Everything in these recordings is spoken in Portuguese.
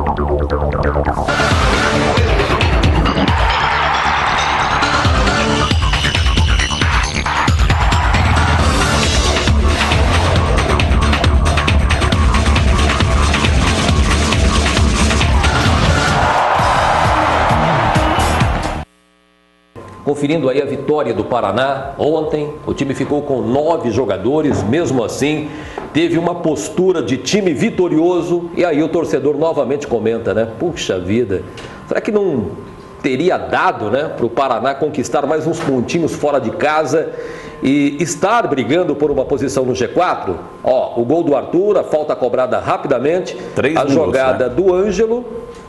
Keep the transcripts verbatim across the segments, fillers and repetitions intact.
Conferindo aí a vitória do Paraná ontem, o time ficou com nove jogadores, mesmo assim teve uma postura de time vitorioso, e aí o torcedor novamente comenta, né? Puxa vida, será que não teria dado, né, para o Paraná conquistar mais uns pontinhos fora de casa e estar brigando por uma posição no G quatro? Ó, o gol do Arthur, a falta cobrada rapidamente, Três a minutos, jogada, né, do Ângelo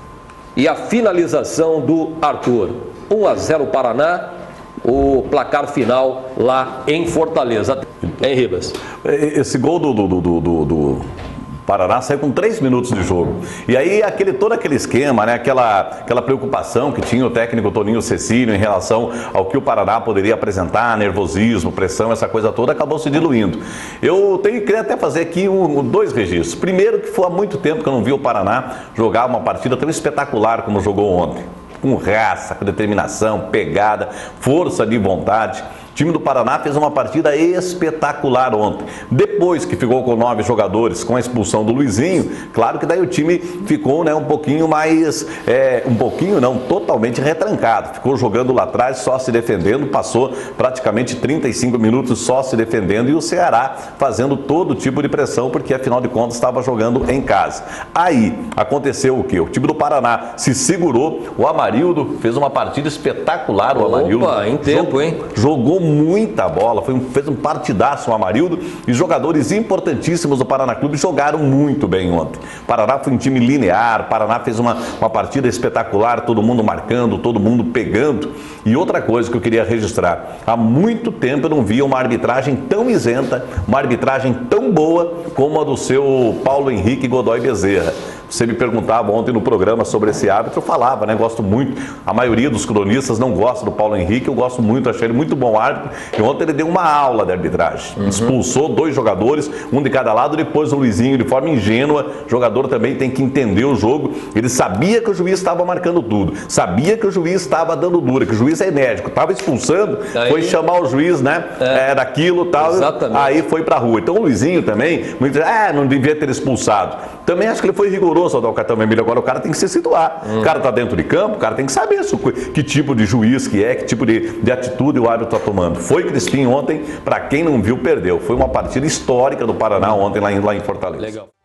e a finalização do Arthur. um a zero Paraná, o placar final lá em Fortaleza. Hein, Ribas? Esse gol do, do, do, do, do Paraná saiu com três minutos de jogo. E aí aquele, todo aquele esquema, né, aquela, aquela preocupação que tinha o técnico Toninho Cecílio em relação ao que o Paraná poderia apresentar, nervosismo, pressão, essa coisa toda, acabou se diluindo. Eu tenho, queria até fazer aqui um, dois registros. Primeiro, que foi há muito tempo que eu não vi o Paraná jogar uma partida tão espetacular como jogou ontem. Com raça, com determinação, pegada, força de vontade. O time do Paraná fez uma partida espetacular ontem. Depois que ficou com nove jogadores, com a expulsão do Luizinho, claro que daí o time ficou, né, um pouquinho mais, é, um pouquinho não, totalmente retrancado. Ficou jogando lá atrás, só se defendendo, passou praticamente trinta e cinco minutos só se defendendo, e o Ceará fazendo todo tipo de pressão, porque afinal de contas estava jogando em casa. Aí aconteceu o quê? O time do Paraná se segurou, o Amarildo fez uma partida espetacular, o Amarildo. Opa, em tempo, hein? Jogou muita bola, foi um, fez um partidaço o Amarildo, e jogadores importantíssimos do Paraná Clube jogaram muito bem ontem. O Paraná foi um time linear, o Paraná fez uma, uma partida espetacular, todo mundo marcando, todo mundo pegando. E outra coisa que eu queria registrar, há muito tempo eu não via uma arbitragem tão isenta, uma arbitragem tão boa como a do seu Paulo Henrique Godoy Bezerra. Você me perguntava ontem no programa sobre esse árbitro, eu falava, né? Gosto muito. A maioria dos cronistas não gosta do Paulo Henrique, eu gosto muito, achei ele muito bom árbitro. E ontem ele deu uma aula de arbitragem. Uhum. Expulsou dois jogadores, um de cada lado, depois o Luizinho, de forma ingênua. O jogador também tem que entender o jogo. Ele sabia que o juiz estava marcando tudo, sabia que o juiz estava dando dura, que o juiz é enérgico, estava expulsando, aí foi chamar o juiz, né? É, é daquilo, tal. Exatamente. Aí foi pra rua. Então o Luizinho também, muito, ah, não devia ter expulsado. Também acho que ele foi rigoroso ao dar o cartão vermelho. Agora o cara tem que se situar. Hum. O cara tá dentro de campo, o cara tem que saber isso, que tipo de juiz que é, que tipo de, de atitude o árbitro está tomando. Foi Crispim ontem, para quem não viu, perdeu. Foi uma partida histórica do Paraná ontem lá em, lá em Fortaleza. Legal.